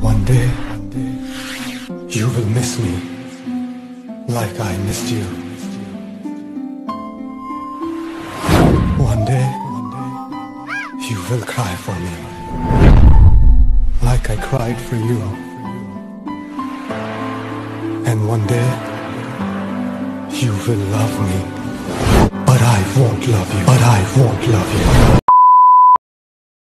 One day, you will miss me like I missed you. One day, you will cry for me like I cried for you. And one day, you will love me, but I won't love you.